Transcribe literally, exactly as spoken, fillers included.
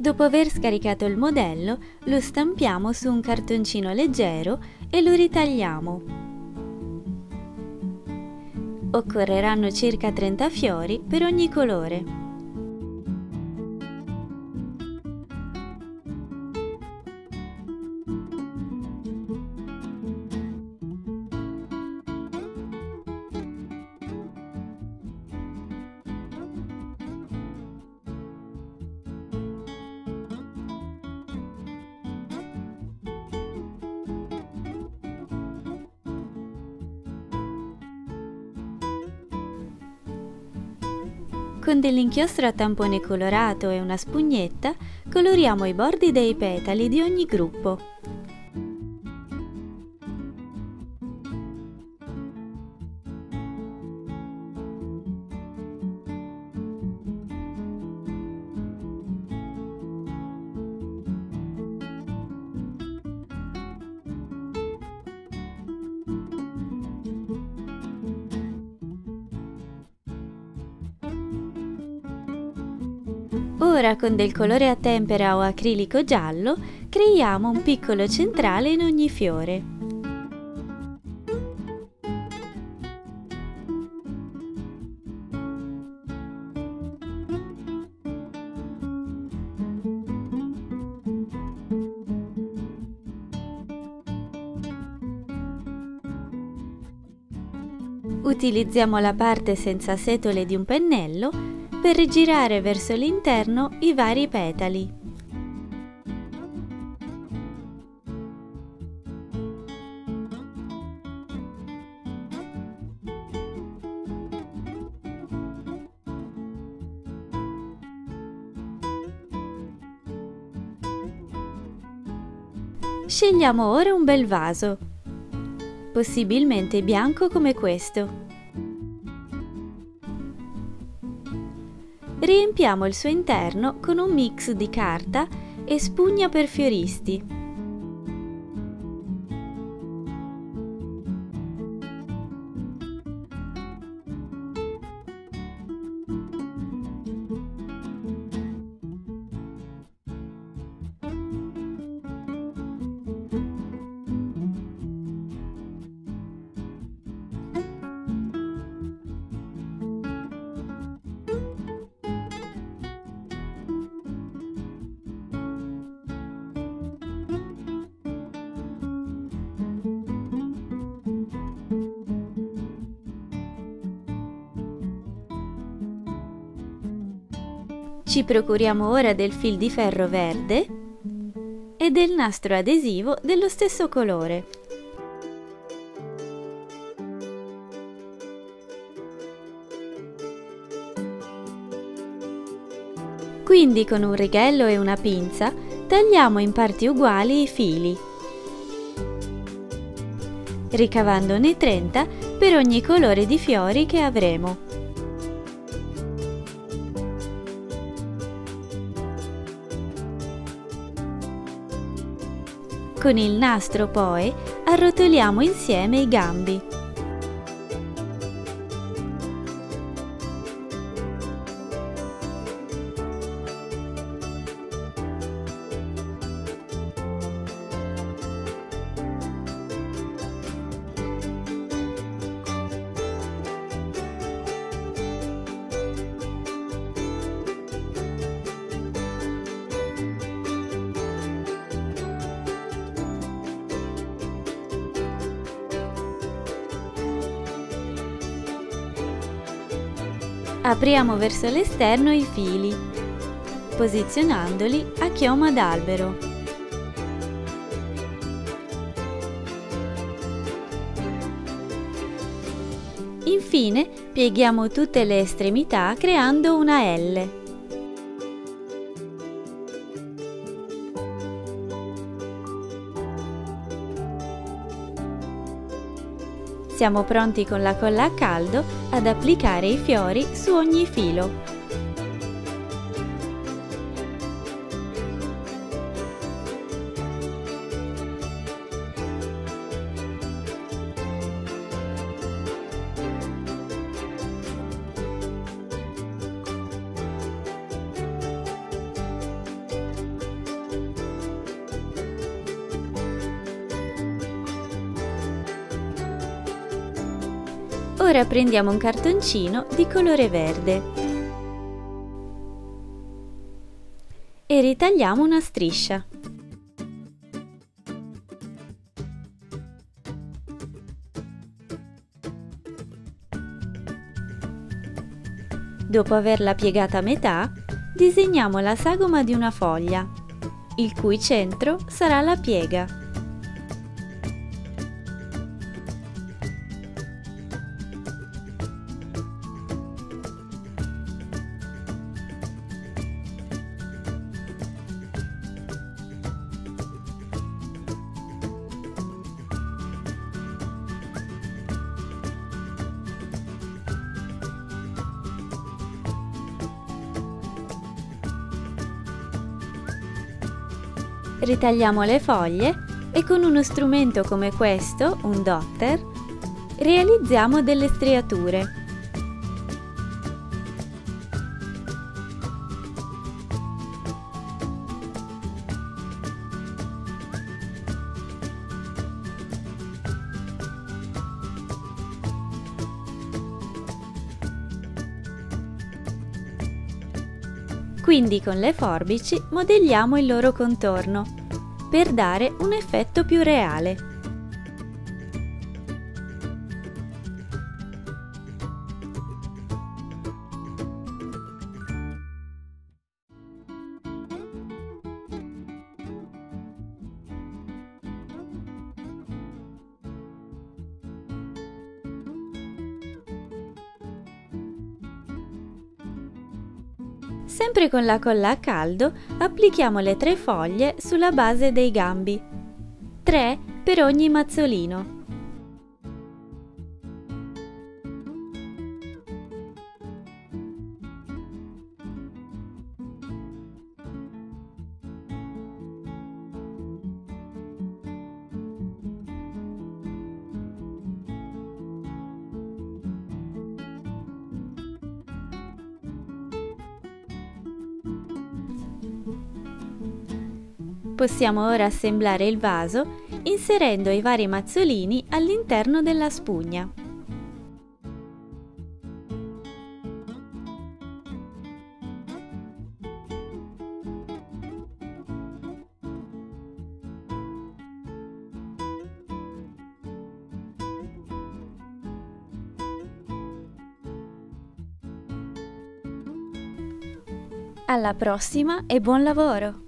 Dopo aver scaricato il modello, lo stampiamo su un cartoncino leggero e lo ritagliamo. Occorreranno circa trenta fiori per ogni colore. Con dell'inchiostro a tampone colorato e una spugnetta coloriamo i bordi dei petali di ogni gruppo. Ora con del colore a tempera o acrilico giallo creiamo un piccolo centrale in ogni fiore. Utilizziamo la parte senza setole di un pennello per rigirare verso l'interno i vari petali. Scegliamo ora un bel vaso, possibilmente bianco come questo. Riempiamo il suo interno con un mix di carta e spugna per fioristi. Ci procuriamo ora del fil di ferro verde e del nastro adesivo dello stesso colore. Quindi con un righello e una pinza tagliamo in parti uguali i fili, ricavandone trenta per ogni colore di fiori che avremo. Con il nastro poi arrotoliamo insieme i gambi. Apriamo verso l'esterno i fili, posizionandoli a chioma d'albero. Infine pieghiamo tutte le estremità creando una L. Siamo pronti con la colla a caldo ad applicare i fiori su ogni filo. Ora prendiamo un cartoncino di colore verde e ritagliamo una striscia. Dopo averla piegata a metà, disegniamo la sagoma di una foglia, il cui centro sarà la piega. Ritagliamo le foglie e con uno strumento come questo, un dotter, realizziamo delle striature. Quindi con le forbici modelliamo il loro contorno per dare un effetto più reale. Sempre con la colla a caldo applichiamo le tre foglie sulla base dei gambi, tre per ogni mazzolino. Possiamo ora assemblare il vaso inserendo i vari mazzolini all'interno della spugna. Alla prossima e buon lavoro!